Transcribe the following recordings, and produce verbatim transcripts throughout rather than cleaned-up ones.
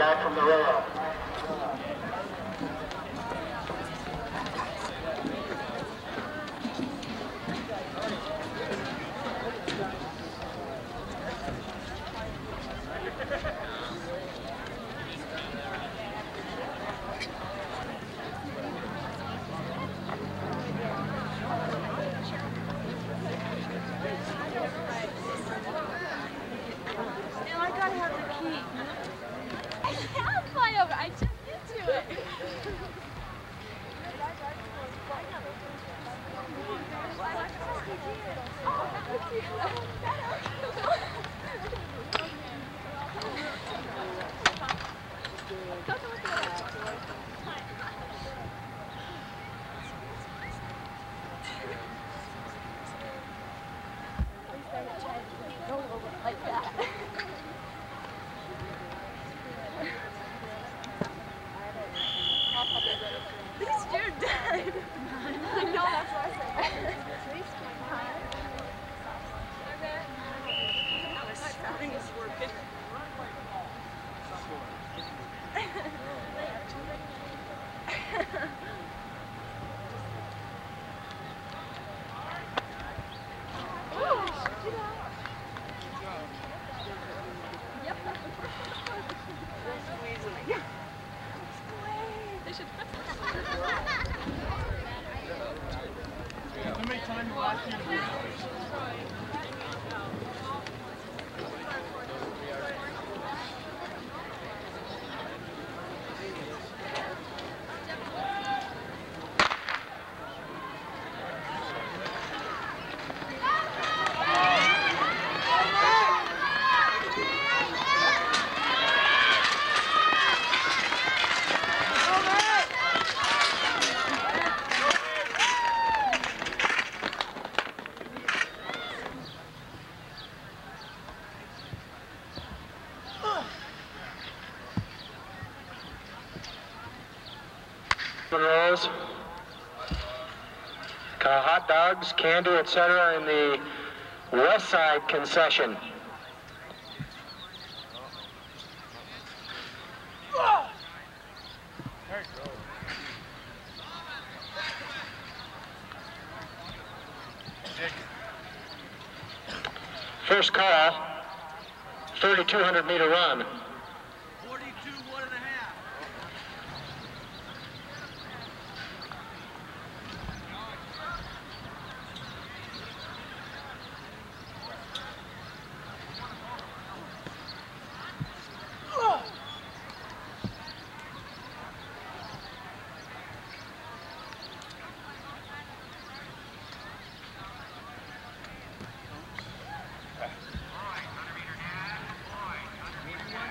back from the rail. Rolls, got hot dogs, candy, et cetera in the West Side concession. First call, thirty-two hundred meter run. forty-one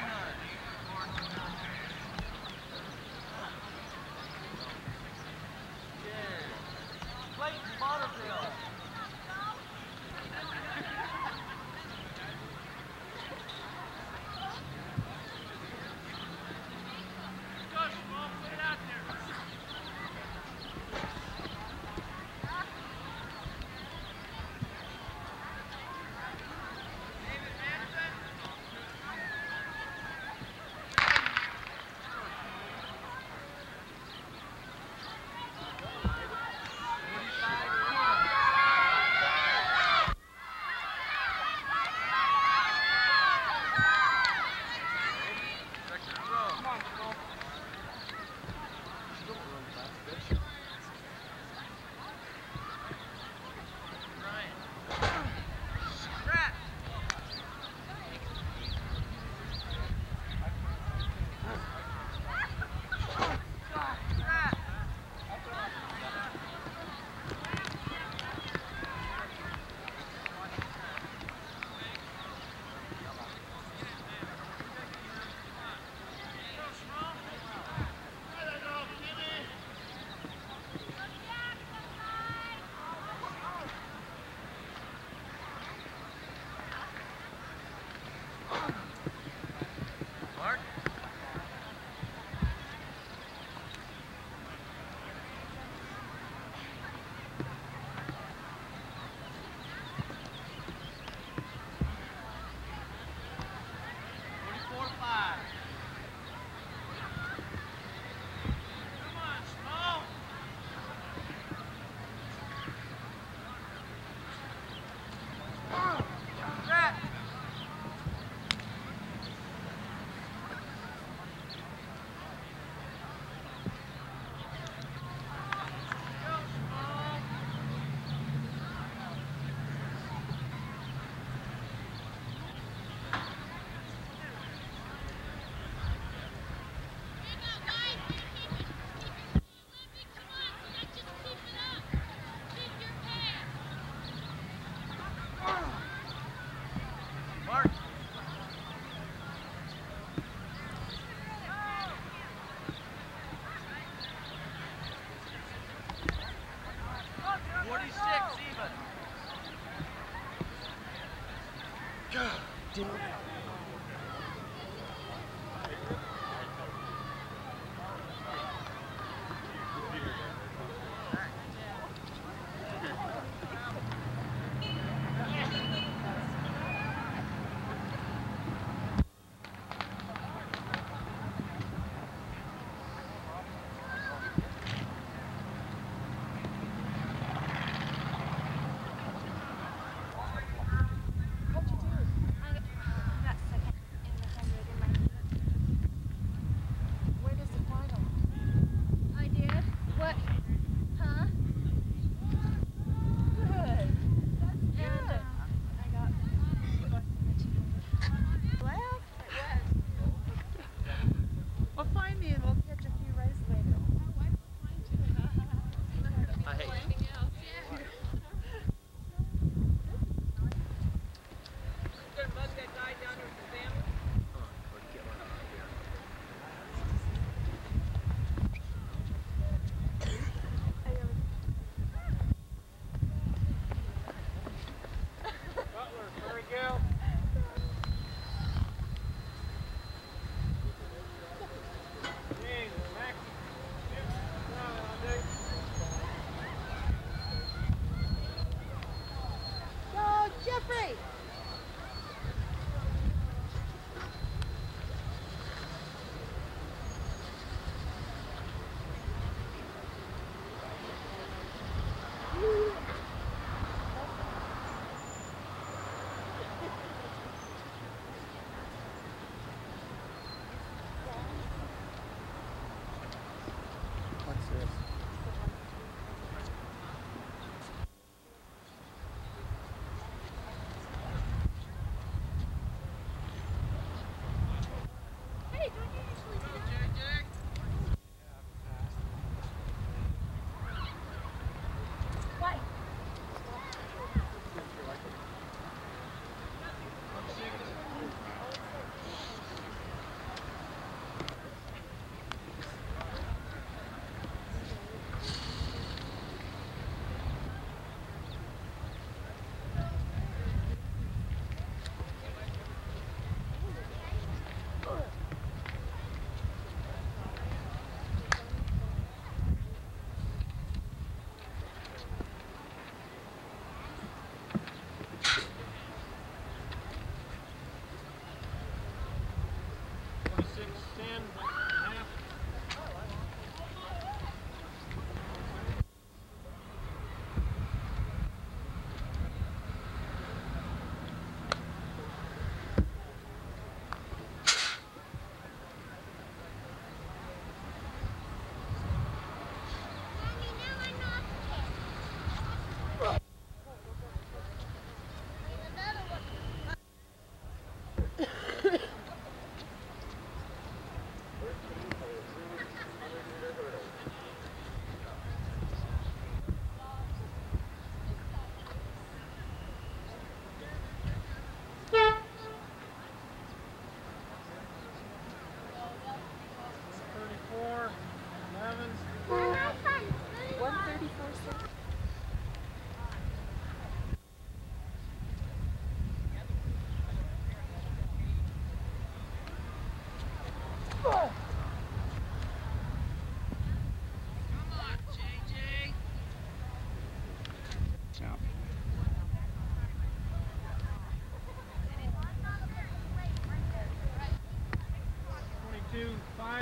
twenty-two, five.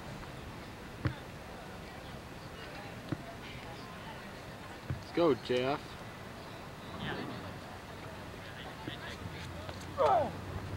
Let's go, Jeff. Oh.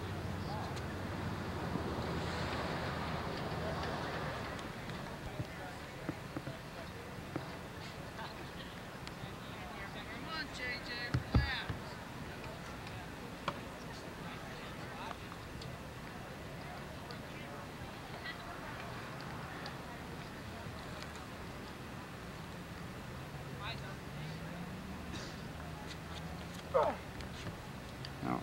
No.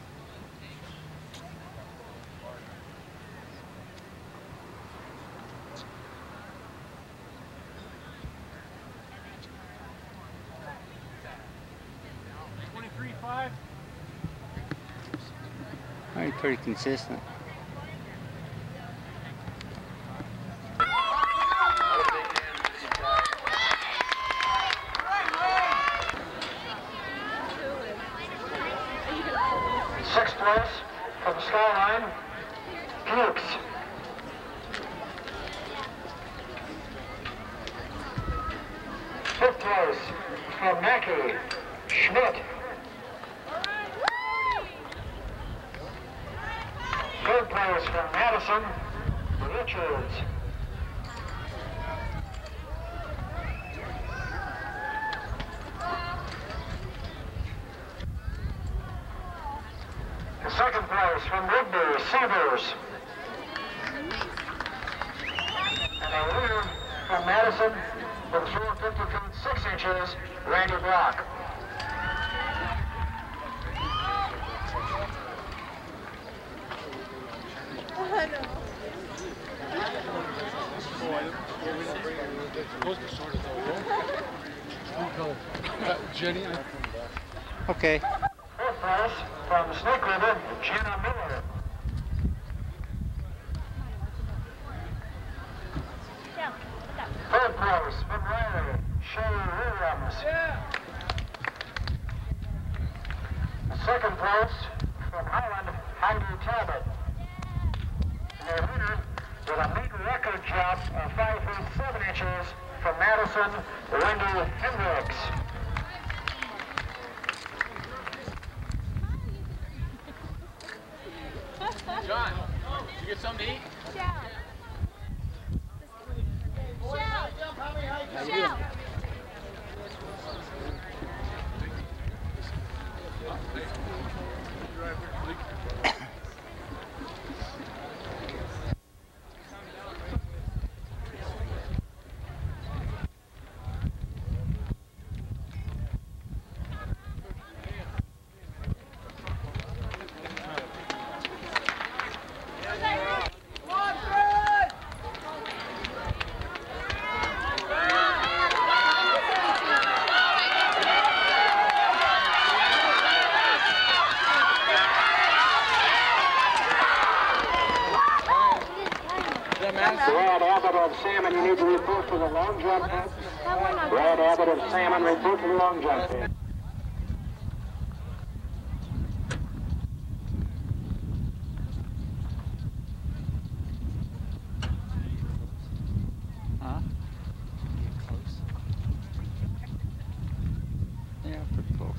twenty-three, five. All right, pretty consistent. Sixth place from Skyline, Hughes. Fifth place from Mackey, Schmidt. Third place from Madison, Richards. Second place from Rigby, Severs. And a winner from Madison with four fifty feet six inches, Randy Block. Jenny. Okay. Fourth place from Snake River, Jenna Miller. Third place from Riley, Shay Williams. Second place from Holland, Heidi Talbot. And their winner with a meet record jump of five feet seven inches from Madison, Wendy Hendricks. John, did you get something to eat? Shout. Shout. Shout. Brad Abbott of Salmon, you need to report for the long jump pit. Brad Abbott of Salmon, report for the long jump pit. Huh? Yeah, pretty close.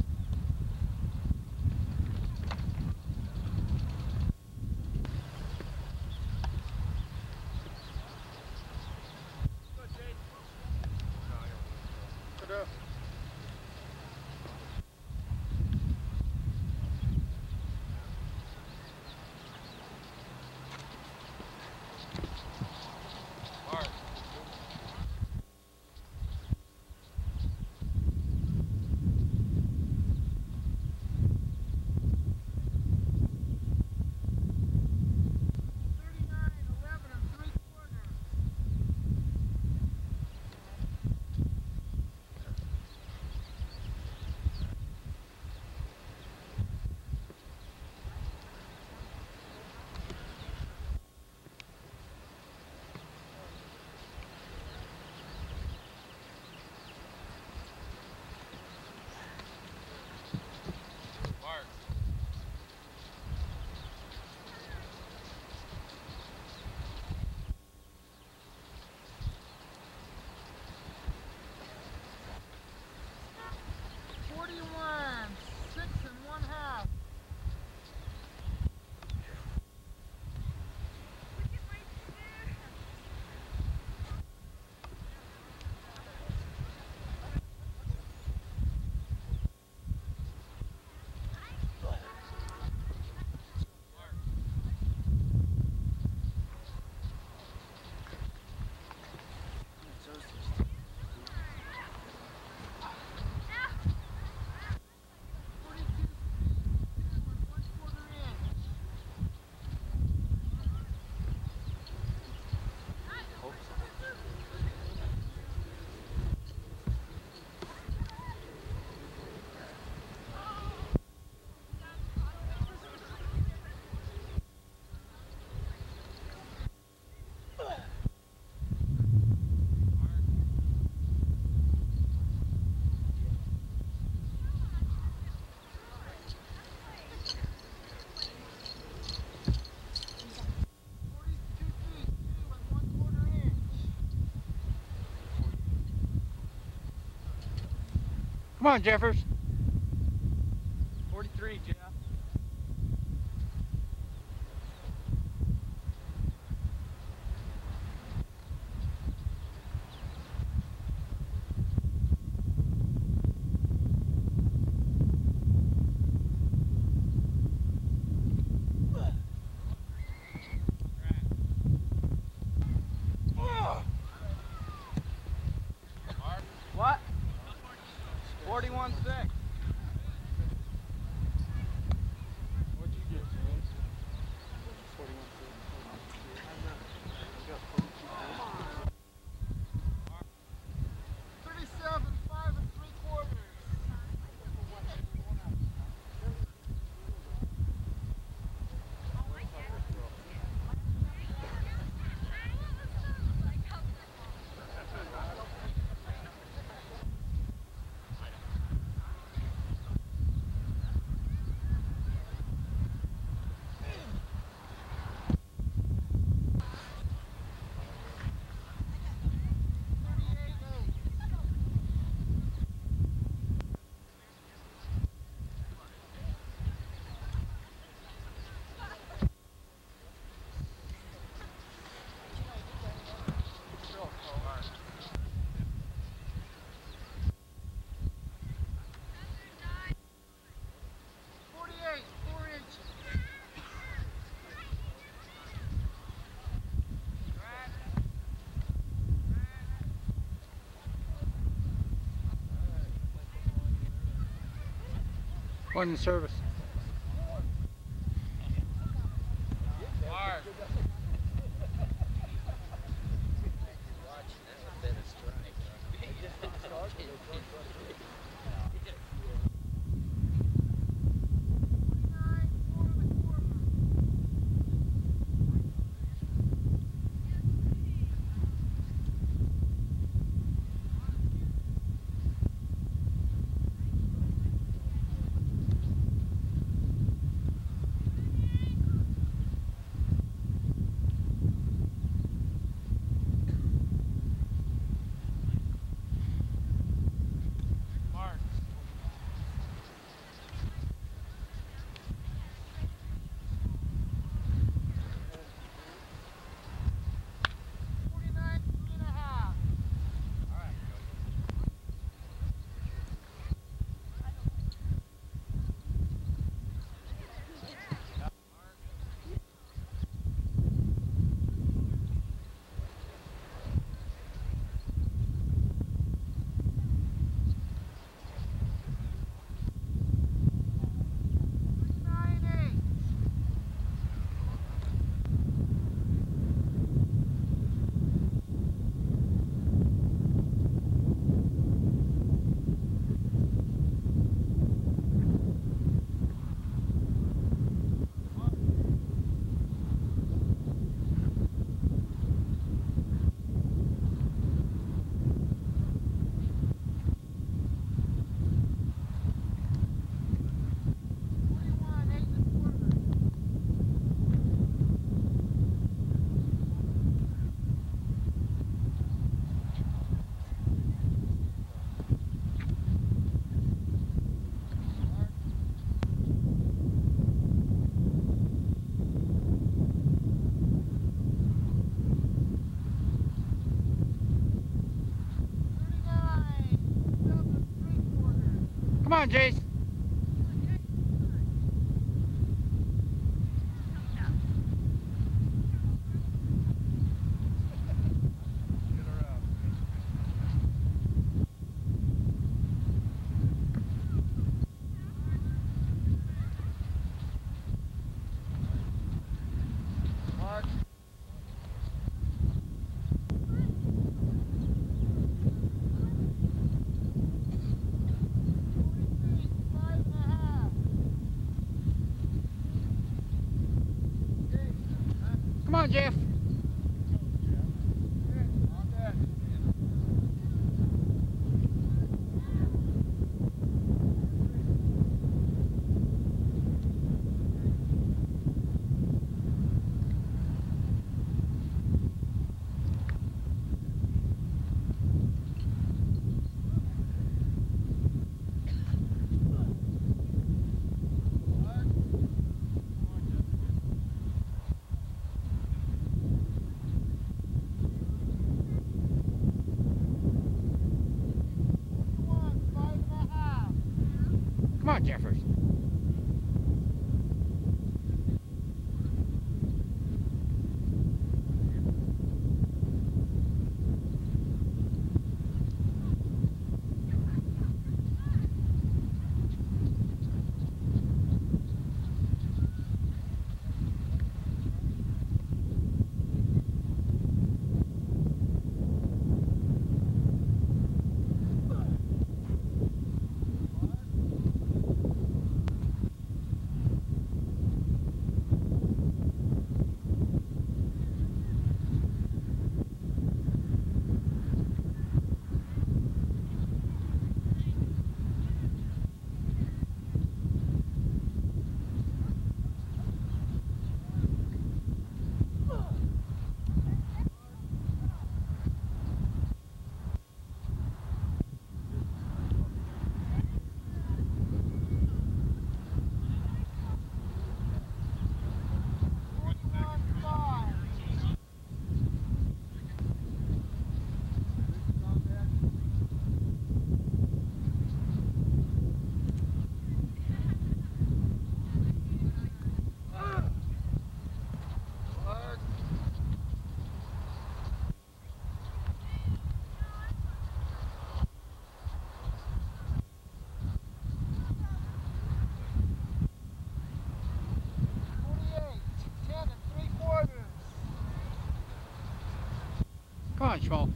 Come on, Jeffers. forty-three, Jeff. What? forty-one six. What'd you get, James? forty-one six. thirty-seven five and three quarters. One in service. Come on, Jace. Come on, Jeff. Come on, Schmo.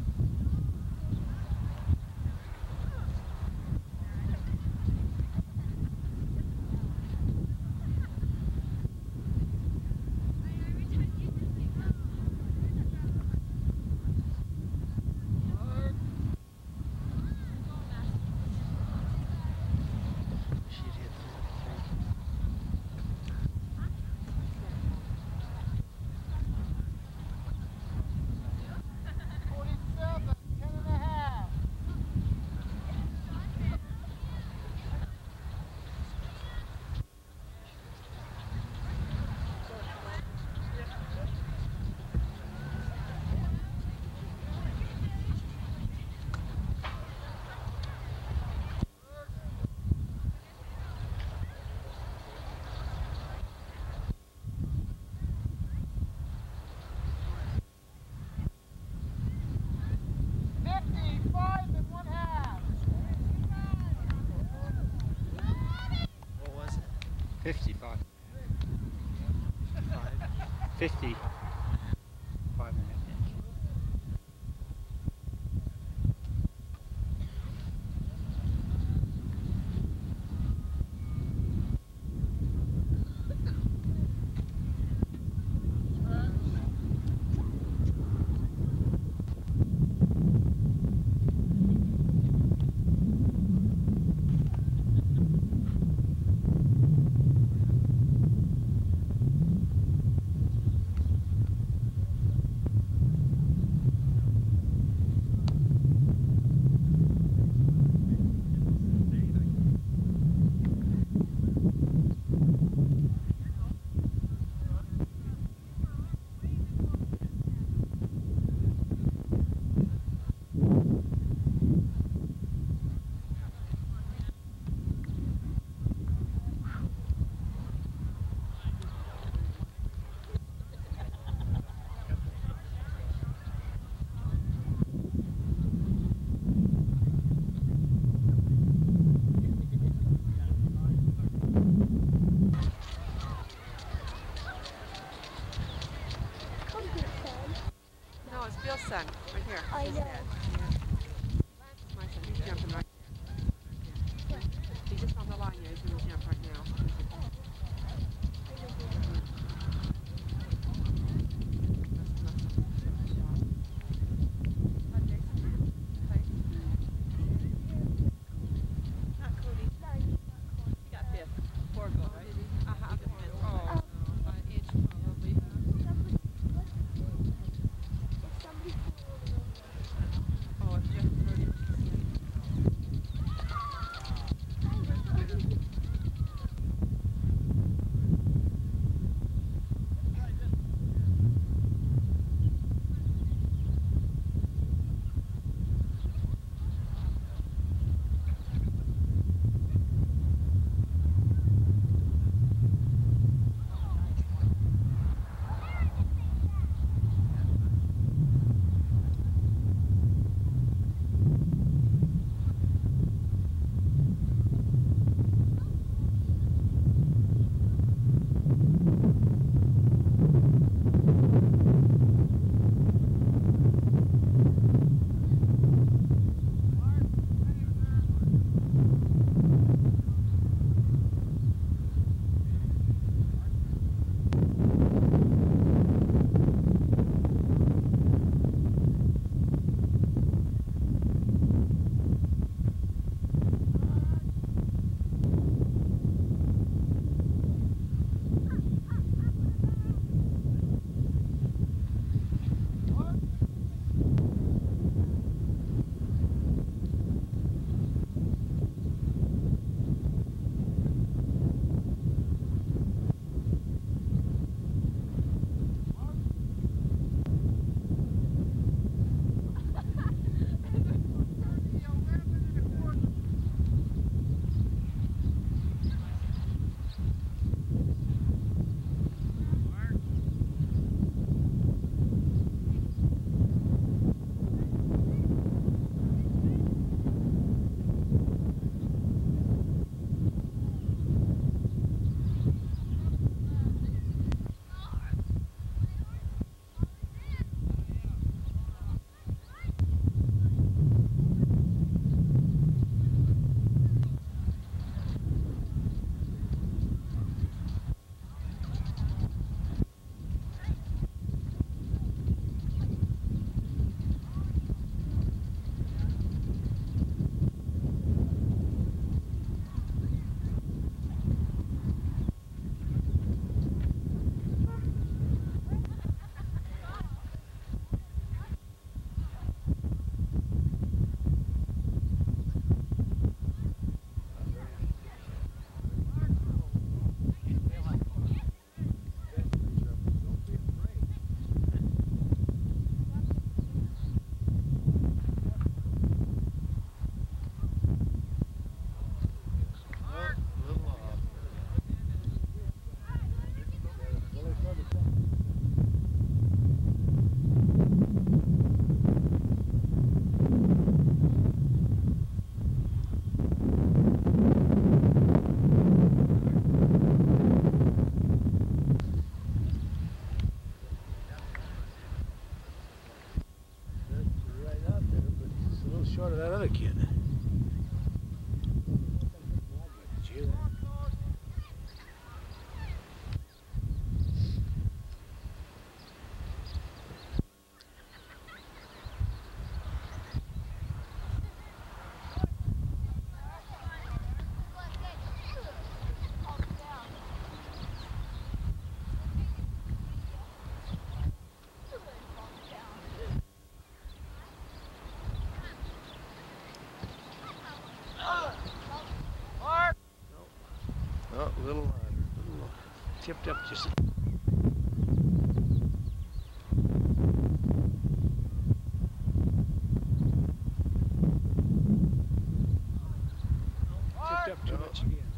forty-seven, ten and a half. fifty-five and one half. What was it? fifty-five. fifty. Five and a half inch. No, it's Bill's son, right here. I His know. dad. Yeah. My son, he's jumping right there. He's just on the line, yeah, he's gonna jump right now. Not Cody. He got fifth. Four goal, right? Uh-huh. Oh, no, by an inch probably. Oh, it's just thirty percent. short of that other kid. Did you hear that? Oh, a little, uh, little uh, tipped up just. Tipped up too No. much again.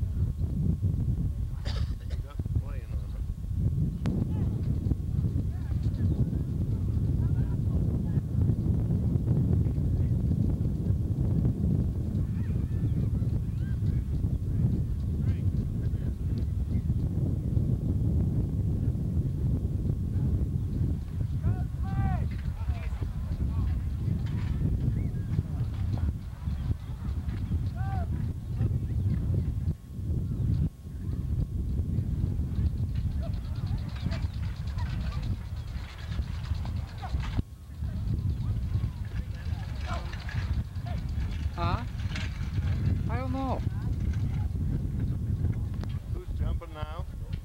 You got playing on it. Huh? I don't know. Who's jumping now?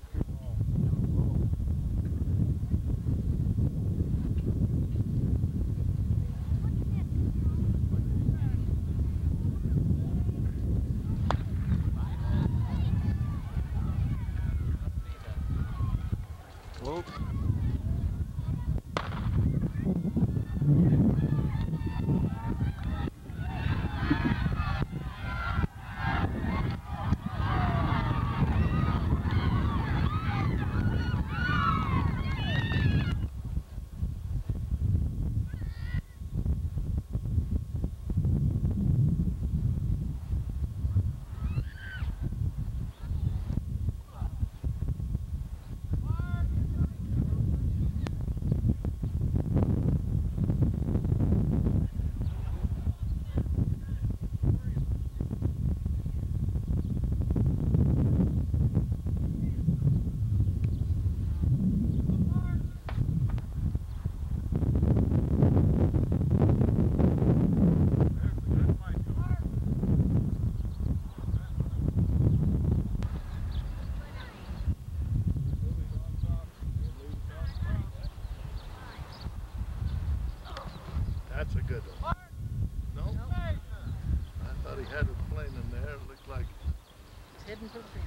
Whoop. That's a good one. No? I thought he had it playing in there. It looked like It's hidden from view.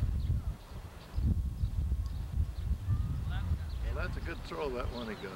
well, that's a good throw, that one he got.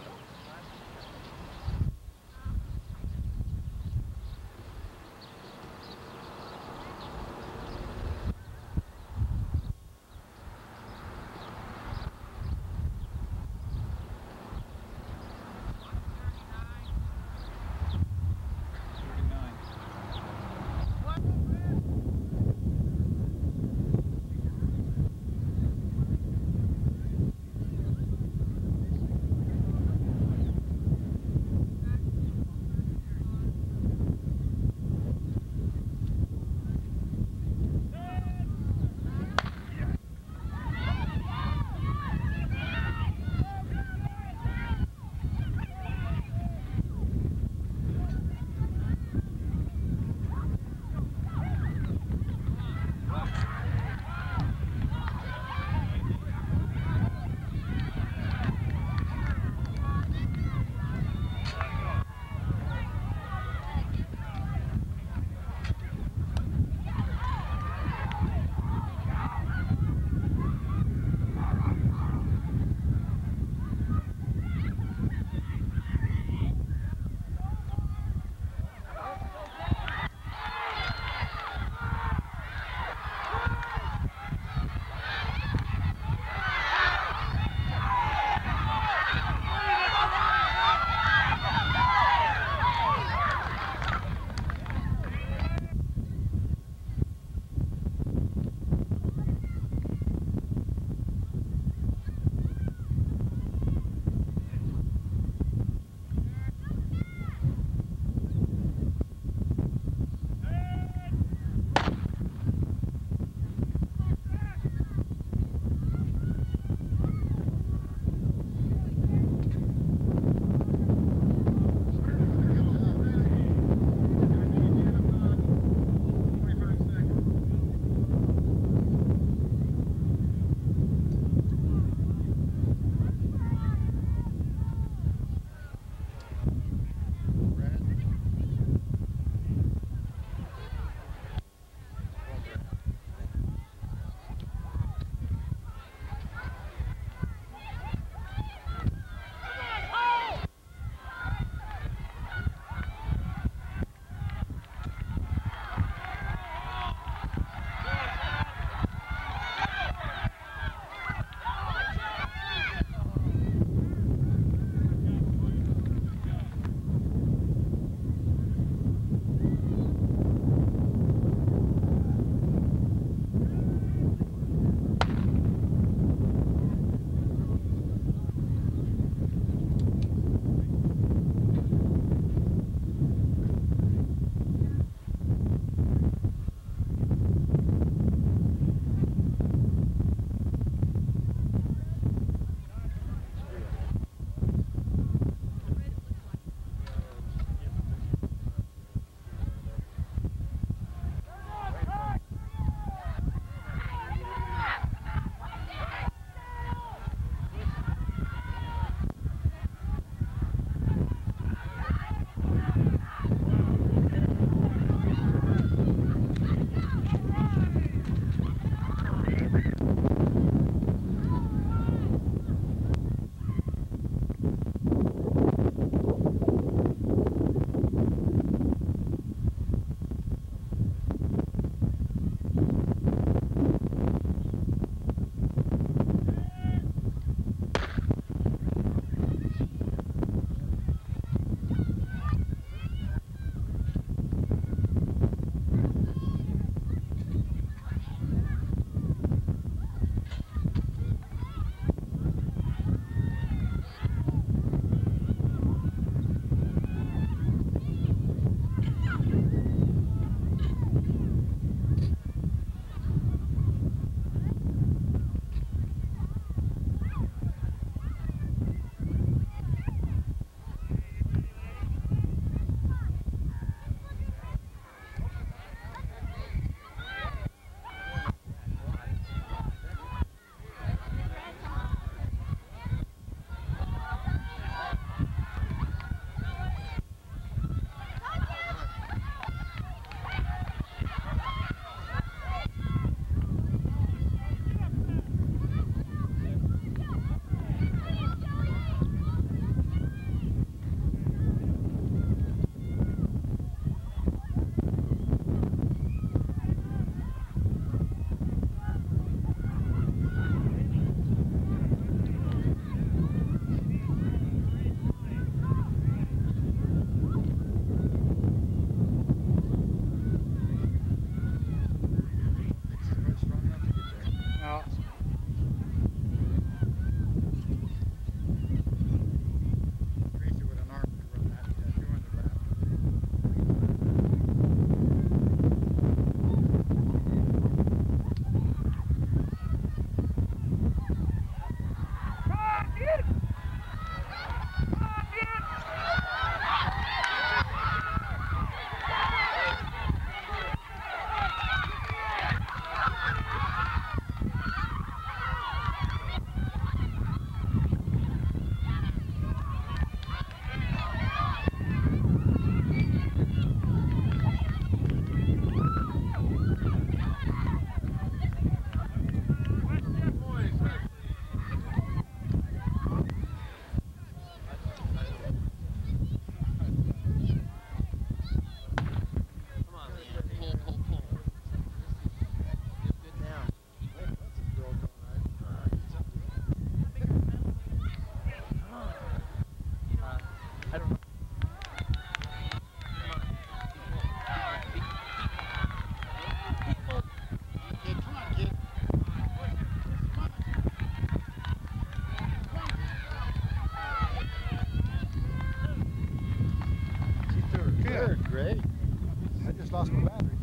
Good. Great. I just lost my battery.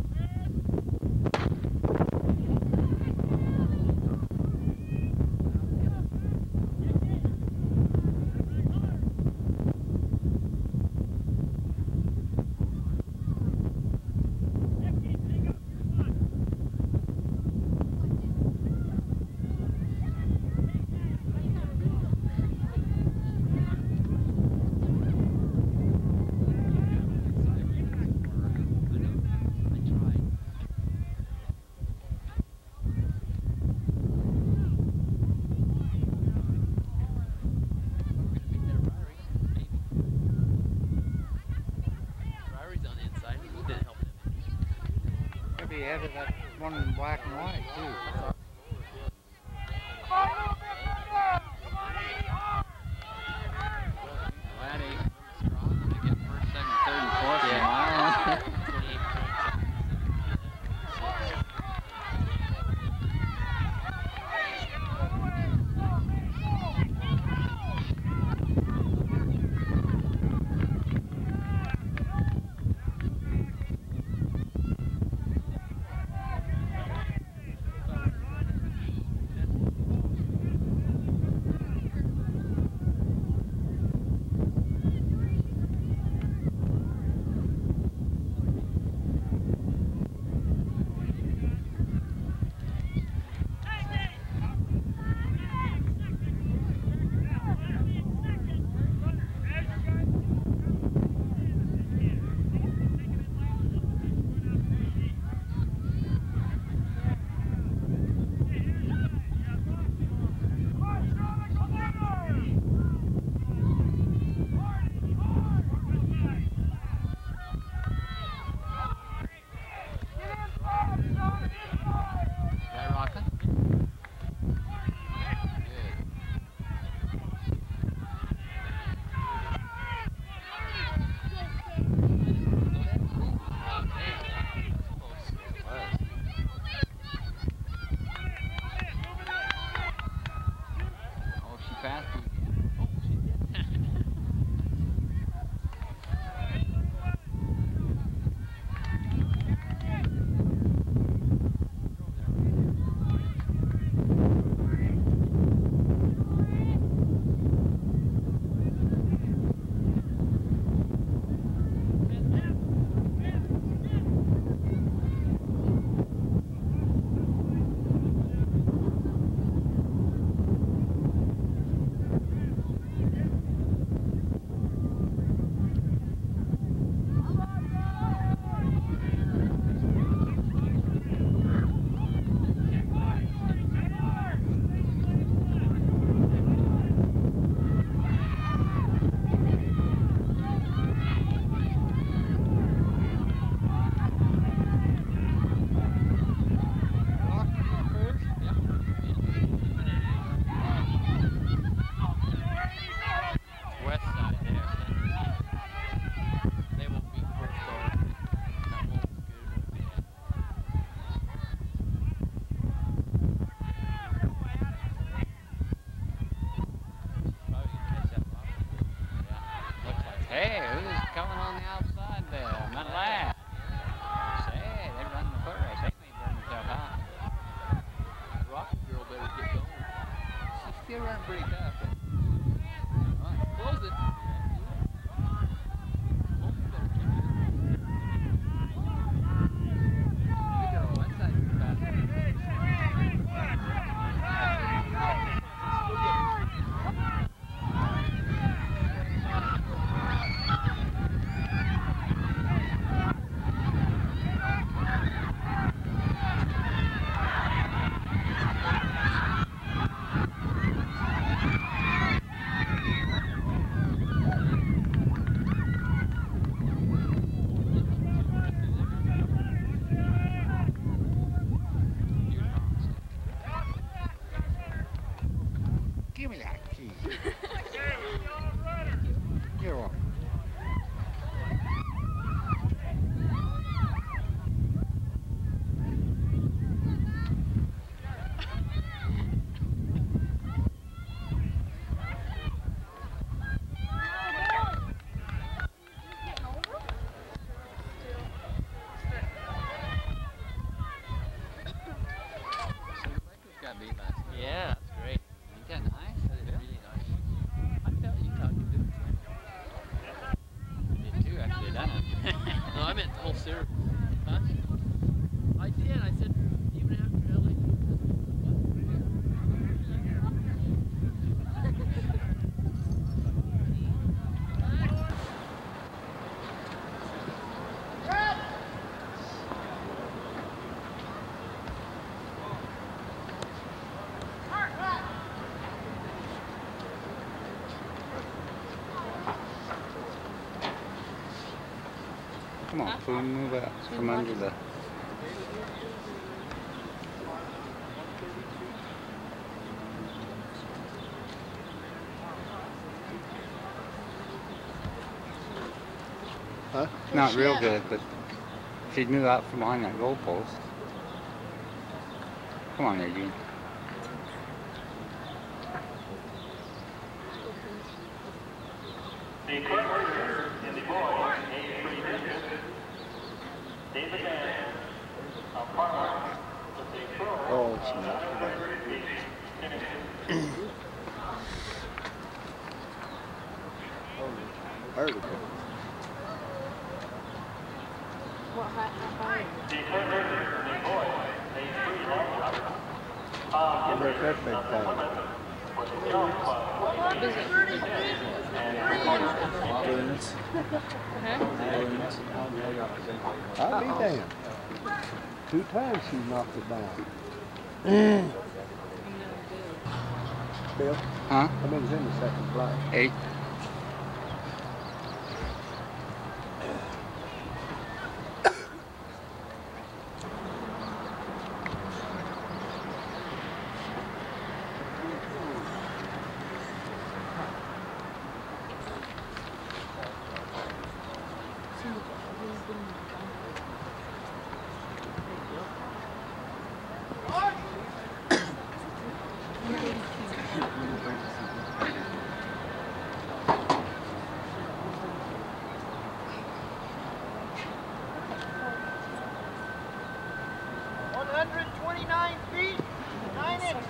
Maybe he added that one in black and white too. Laddie, strong. They get first, second, third, and fourth. Yeah. Hey, who's coming on the outside there? Not last. Say, they're running the foot race. They may burn themselves out. Rocket Girl better get going. She's still running pretty tough. Right, close it. Thank you. Come on, Foon, move out from under the... Huh? Not real good, but if you'd move out from behind that goal post. Come on, Adrian. The current leader in the boys' age three district, David Mann of Parma, with a total Oh, it's of not one hundred fifty finishes. Vertical. What, how, how high? The current leader in the boys' age three long jump, Tom Where's that big Hendricks thing? of the women, with a jump of thirty feet. Balloons. Huh? Balloons. I'll be damned. Two times she knocked it down. Bill, Huh? how many's in the second flight? Eight. one hundred twenty-nine feet, nine inches.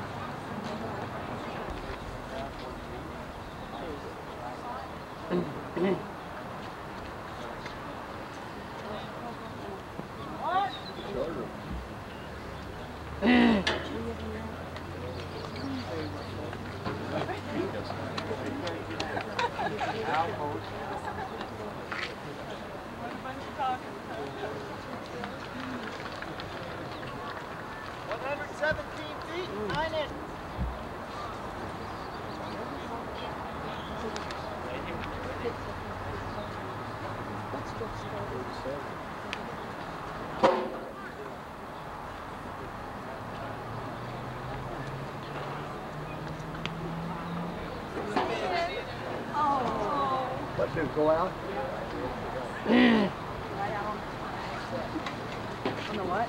one hundred seventeen feet, nine inches. What, do go out? On the what?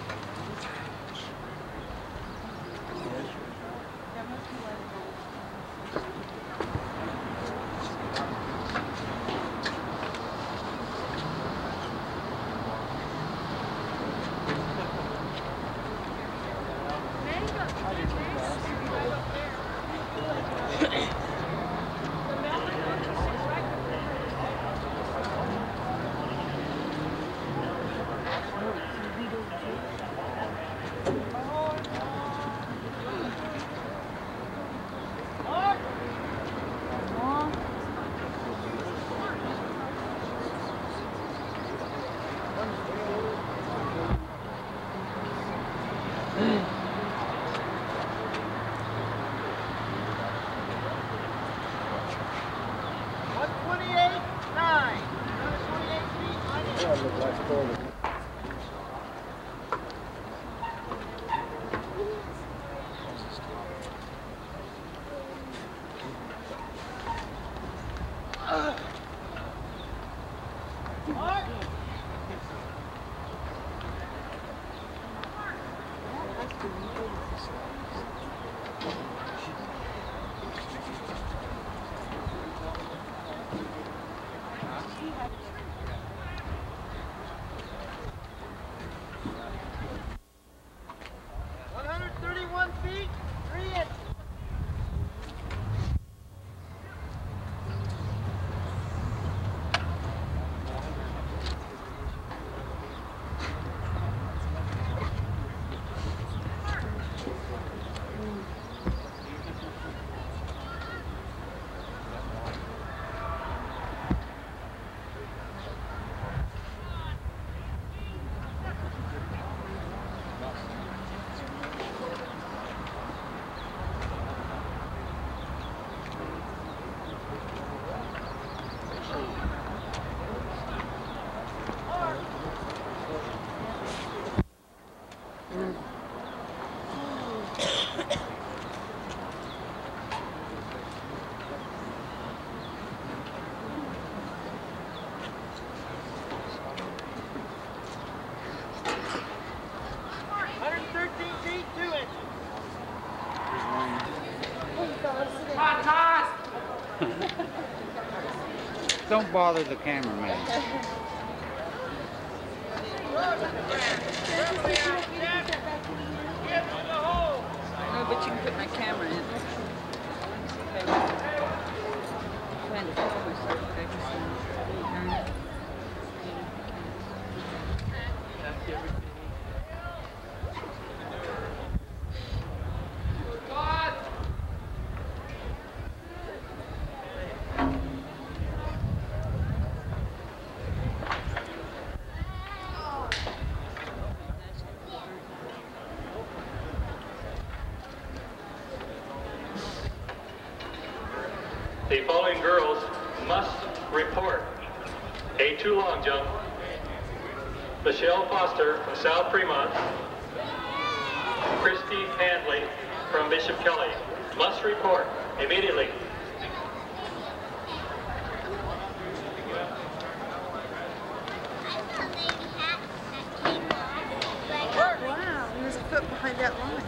one twenty-eight, nine. one hundred twenty-eight feet, nine inches. Yeah, look like forward. one hundred thirty-one feet, three inches. don't bother the cameraman. No, but you can put my camera in. Okay. I'm trying to film myself, but I can see. The following girls must report. A two long jump. Michelle Foster from South Fremont. Christy Handley from Bishop Kelly must report immediately. Wow, there's a foot behind that line.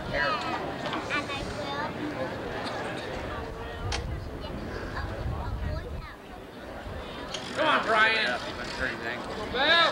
Come on, Brian. Well.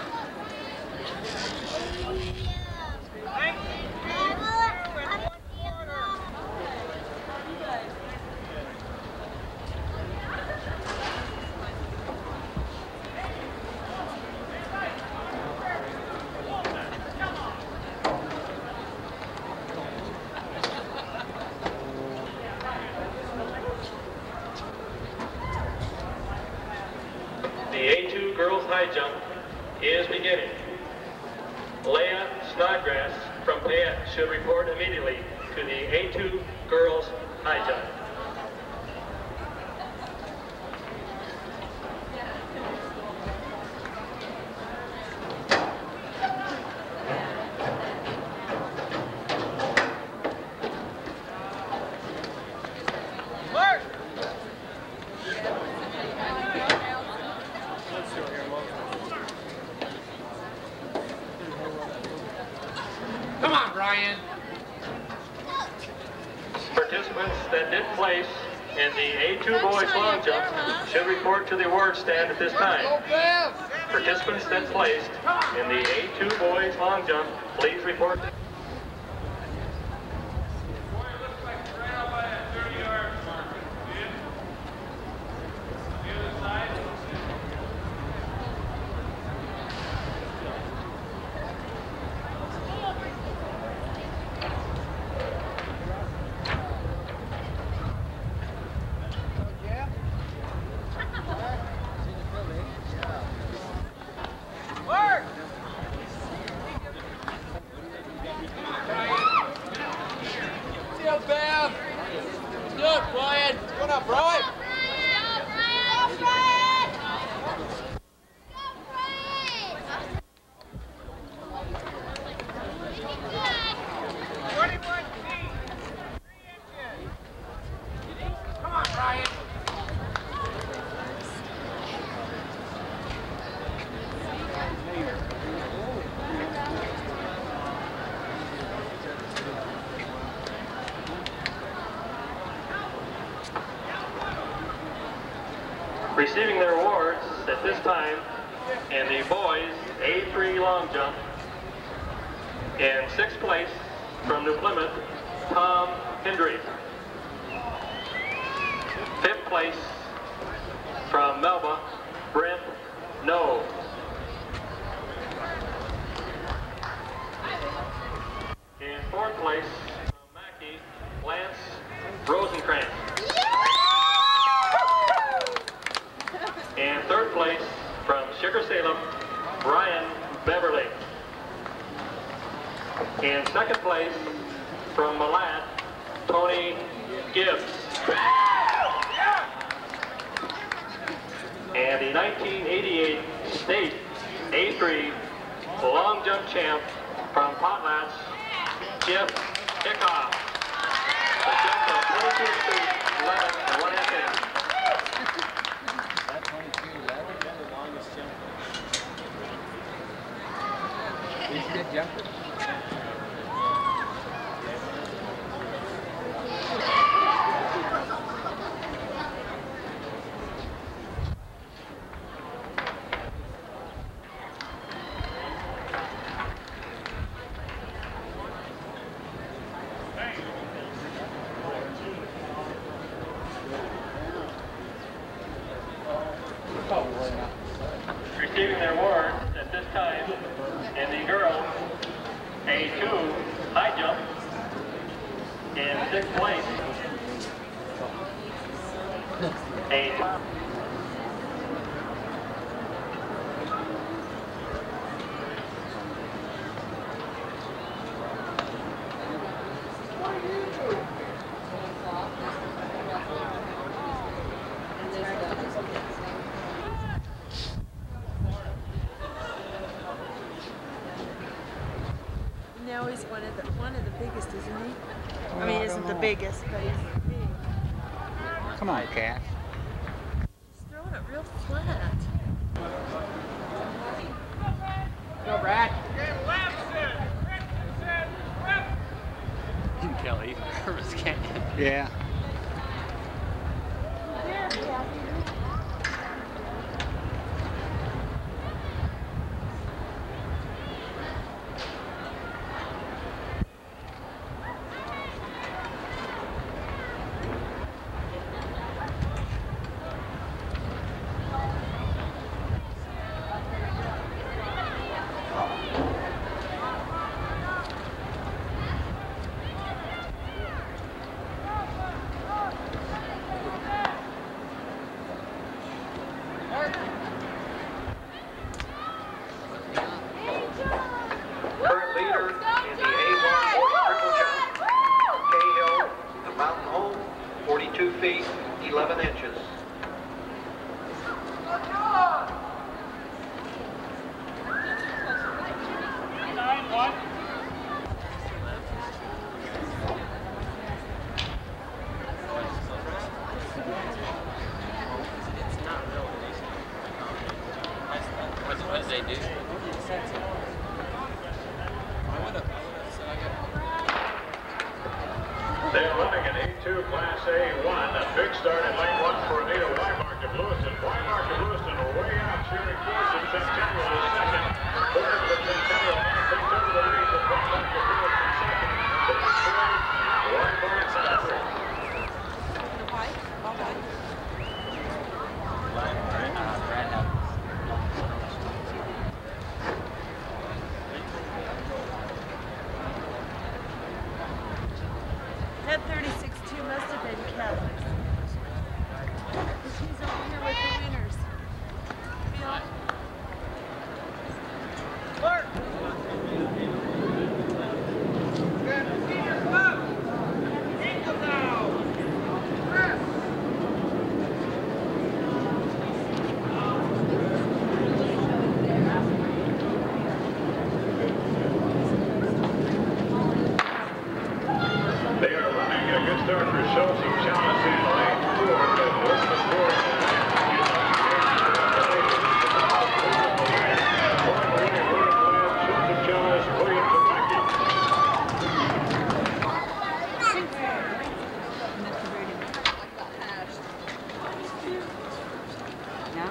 The A two girls high jump is beginning. Leah Snodgrass from Payette should report immediately to the A two girls high jump. Come on, Brian. Participants that did place in the A two boys long jump should report to the award stand at this time. Participants that placed in the A two boys long jump, please report. Good, Brian. What up, Brian? Come on, Brian. Receiving their awards at this time in the boys A three long jump. In sixth place from New Plymouth, Tom Hendry. Fifth place from Melba, Brent No. In fourth place from Mackey, Lance Rosenkrantz. In third place from Sugar Salem, Brian Beverly. In second place from Malat, Tony Gibbs. And the nineteen eighty-eight state A three long jump champ from Potlatch, Jeff Kickoff. A jump of twenty-two feet, eleven and one half inch. He's a good jumper. their awards at this time. In the girls, A two high jump in sixth place. A two. Now he's one of the one of the biggest, isn't he? I mean, he isn't the biggest, but he's big. Come on, Cass. He's throwing it real flat. Go, Brad. You can tell he's nervous, can't you? Yeah. There, Kathy. Current leader in the A one forty triple jump, Cahill, the mountain home, forty-two feet, eleven inches. What did they do? They're running an A two Class A one. A big start in lane one for Anita Weimark of Lewiston. Weimark of Lewiston way out Cherokee and Centennial is second. Third for Centennial. Now takes over the lead with Weimark of Lewiston second. Then third, Weimark third. That thirty-six two must have been Kelly's. Because he's a winner with the winners. Bill? They are running a good start for Chelsea Chalice in lane four. But Elizabeth Ford is Chelsea Chalice, Williams and Mackey. No?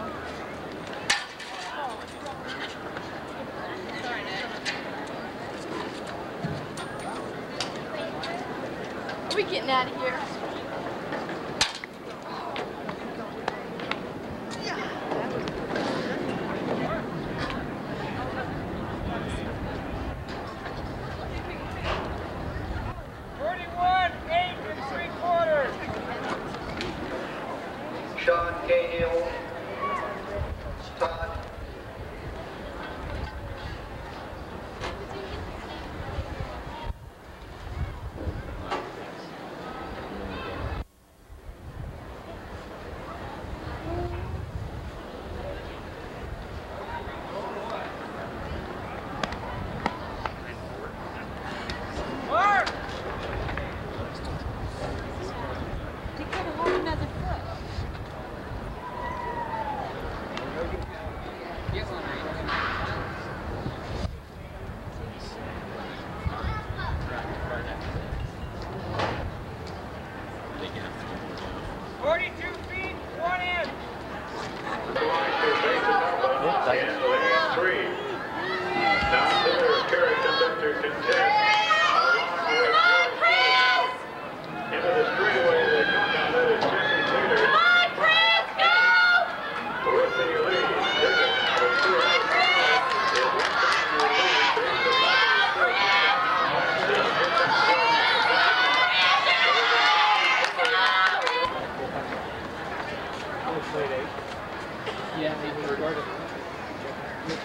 Are we getting out of here? forty-one, eight and three quarters. Sean Cahill, Todd.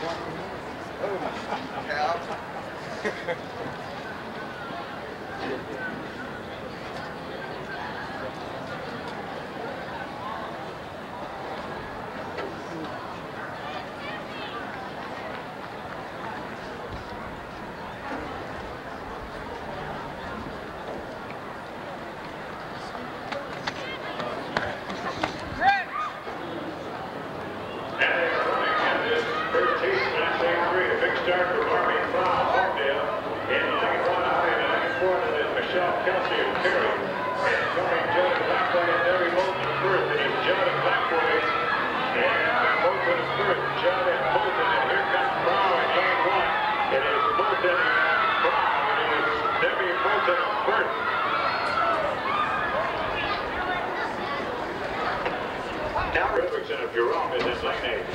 If you're wrong, is in lane eight.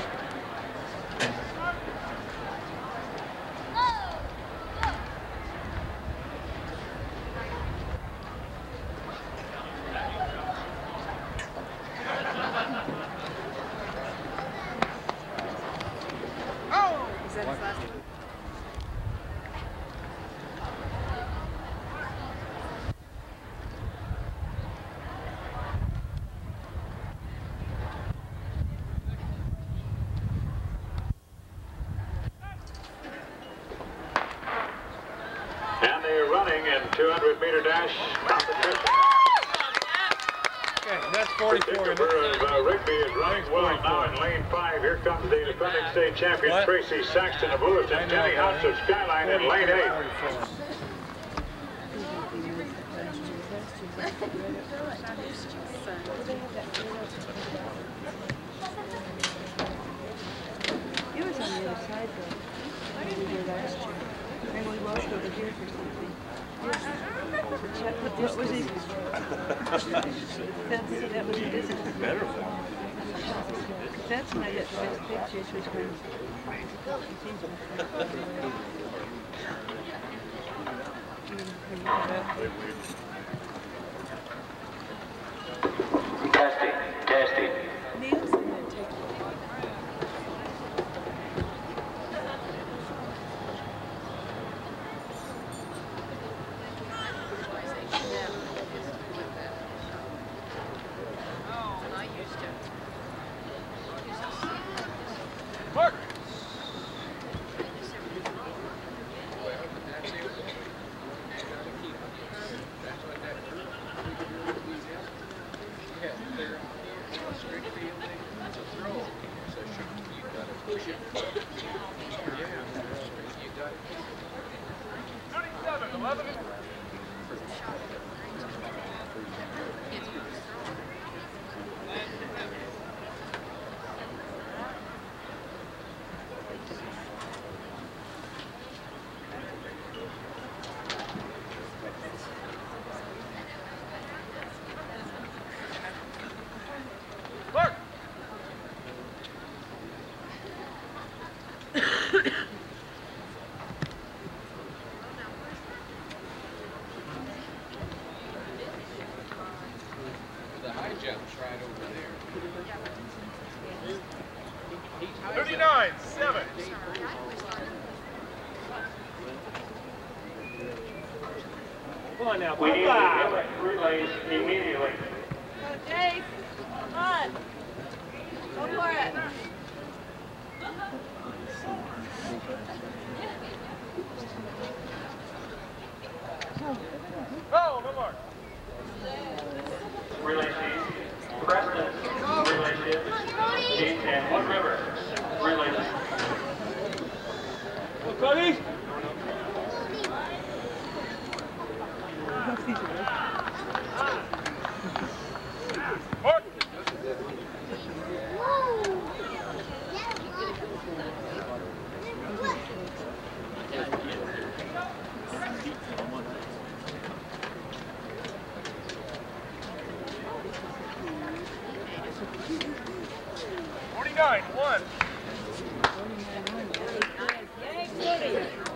Oh! Is that his last one? And they're running in two hundred meter dash competition. Okay, that's forty-four. The of uh, Rigby is running well now in lane five. Here comes the defending state champion, What? Tracy Saxton of Lewiston. Jenny House of Skyline in lane eight. It was on the other side though. We were last year. And we walked over here for something. What was it? That's, that was a business. Better one. That's when I got the best pictures, was when Testing, testing. Neil's gonna take thirty-nine, seven. Come on now, We need to relays immediately. Go, Jake. Come on. Go for it. Oh, no more. Relay sheet. Preston, relay sheet. Sheet and Wood River, relay sheet. Cody? forty-nine, one. Yay, Cody!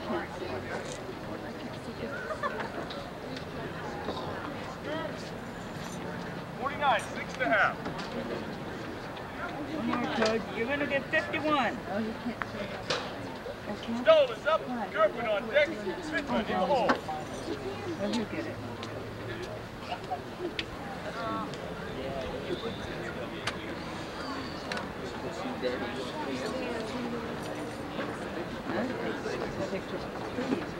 can't see. forty-nine, six and a half. One more, Coach. You're going to get fifty-one. Oh, you can't see. Okay. Stoll is up. Gerpin on deck. Smithman in the hole. Well, you get it. Pictures pretty, isn't it?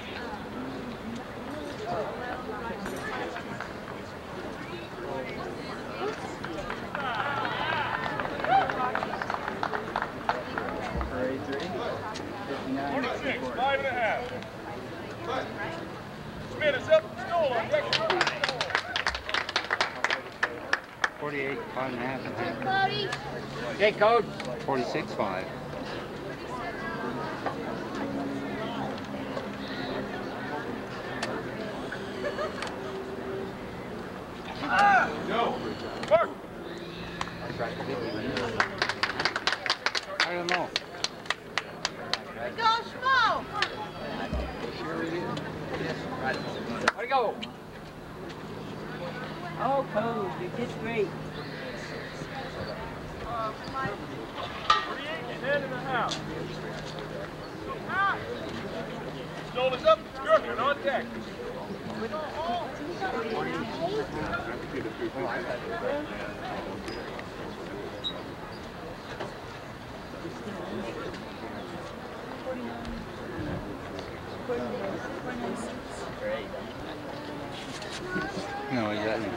forty-six, five and a half. Smith is up. Stoll on deck. forty-eight, five and a half. Cody. Okay, Coach. forty-six, five. Go. Work. I don't know. Go, Schmo! Way to go. Oh, Coach, you did great. forty-eight, ten and a half. Stoll is up. Gerpin on deck. No, he doesn't.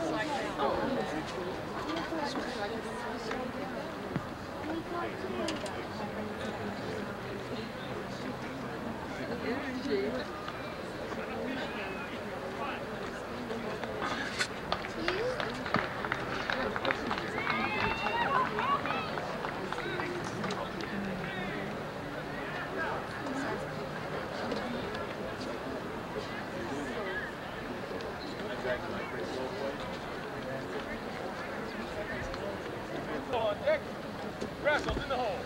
On deck. Rassel's in the hole.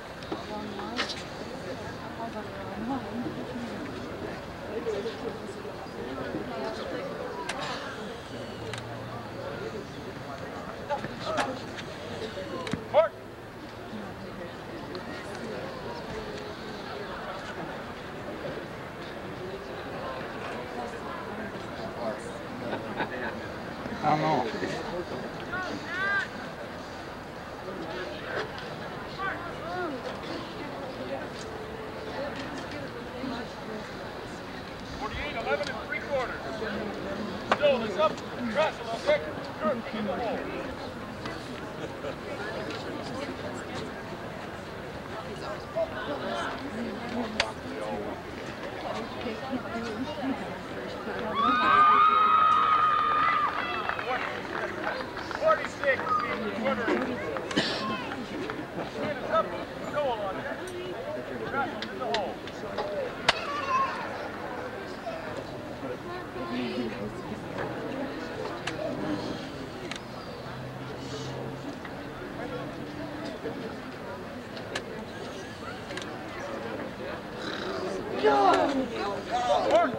Mark. I don't know. forty-eight, eleven and three quarters. Stoll is up. Rassel on deck. Gerpin in the hole. forty-six, quarter. Smith is up. Stoll on deck. Rassel in the hole. Work.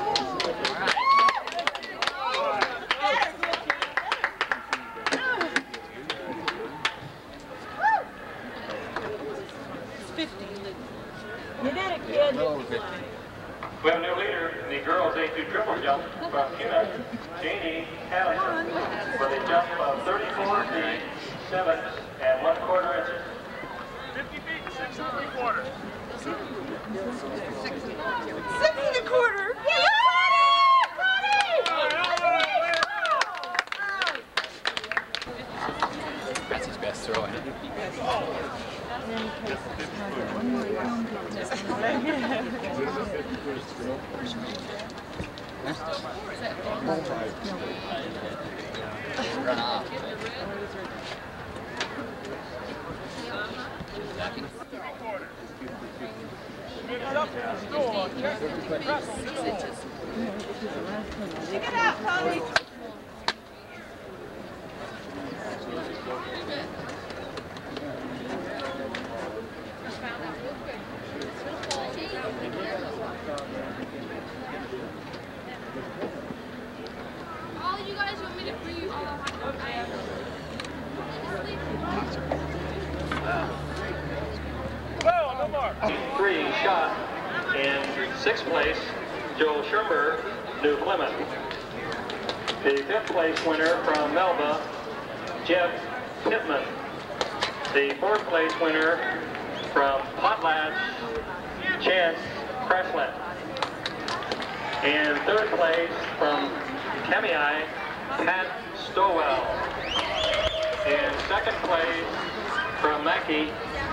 fifty. You did it, kid. We have a new leader in the girls A two triple jump from Cuba, Janie Allison, with a jump of thirty-four feet, seven and one quarter inches. fifty feet, six and three quarters. Six and a quarter! Yeah, That's his best throw. Isn't it? Run off. Smith is up. Stoll on deck. Rassel in the hole. Get out, Cody! All you guys want me to bring you all okay. No, no more. Three shot in sixth place, Joel Schirmer, New Plymouth. The fifth place winner from Melba, Jeff Pittman. The fourth place winner from Potlatch, Chance Cresslett. And third place from Kamiai, Pat Stowell. And second place from Mackey,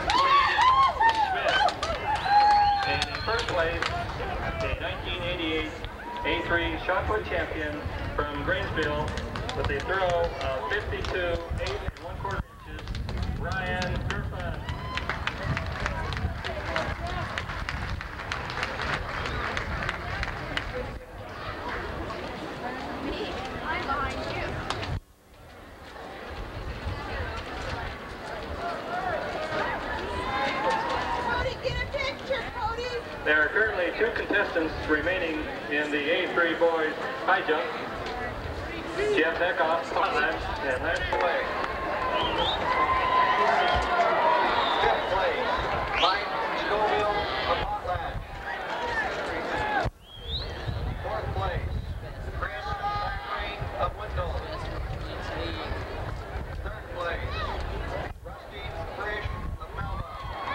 Smith. And in first place, the nineteen eighty-eight A three shot put champion from Grainsville with a throw of fifty-two, eight and one quarter inches, Ryan Durfan. I'm behind you. Cody, get a picture, Cody. There are currently two contestants remaining in the A three boys high jump. Jeff Eckhoff, Potlatch, and Lance Filet. Fifth place, Mike Scoville of Potlatch. Fourth place, Chris Zachary of Wendell. Third place, Rusty Frisch of Melba.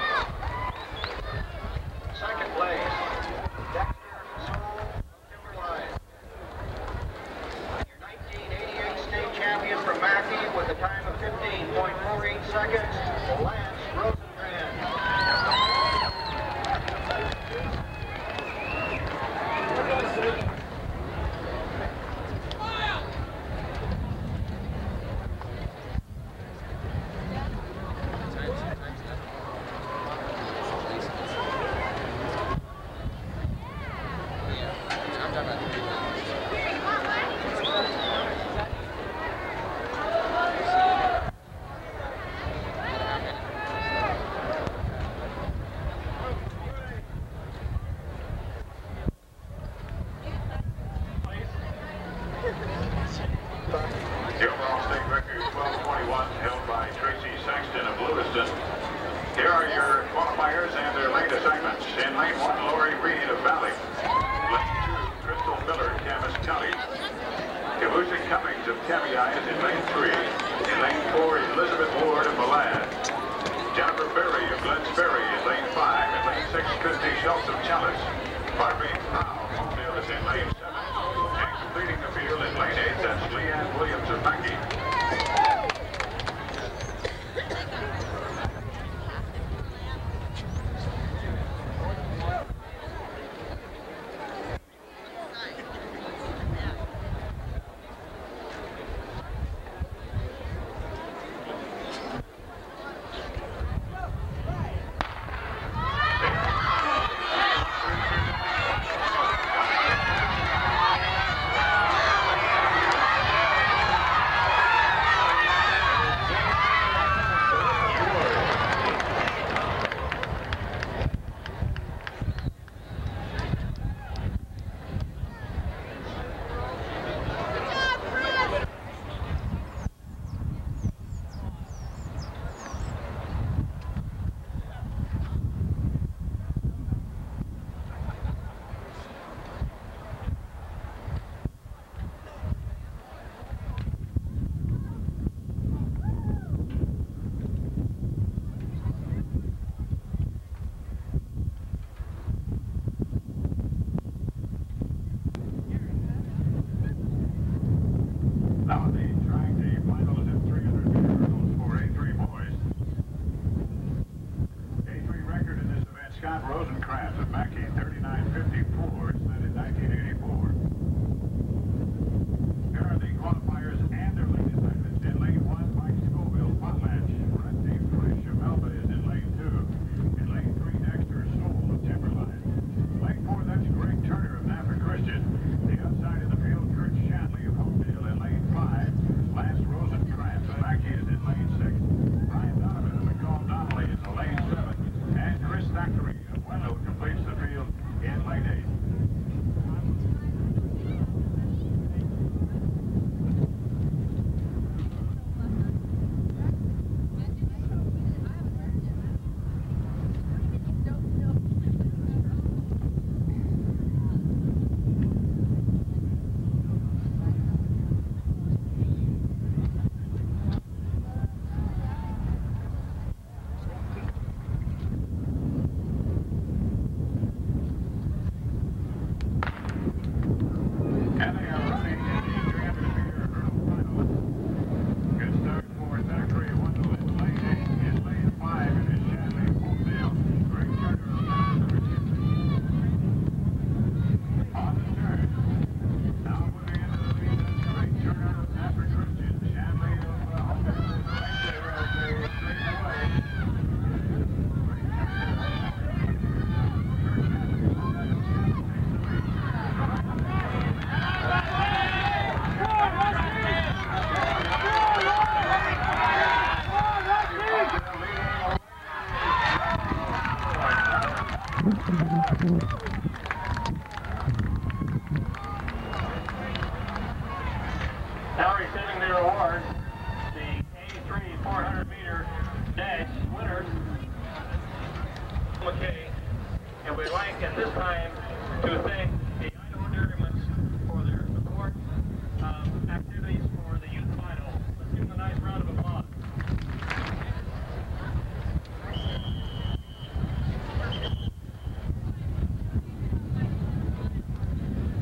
Second place, Dexter Soul of Timberline. Your nineteen eighty-eight state champion from Mackey with a time of fifteen point four eight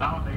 Now in the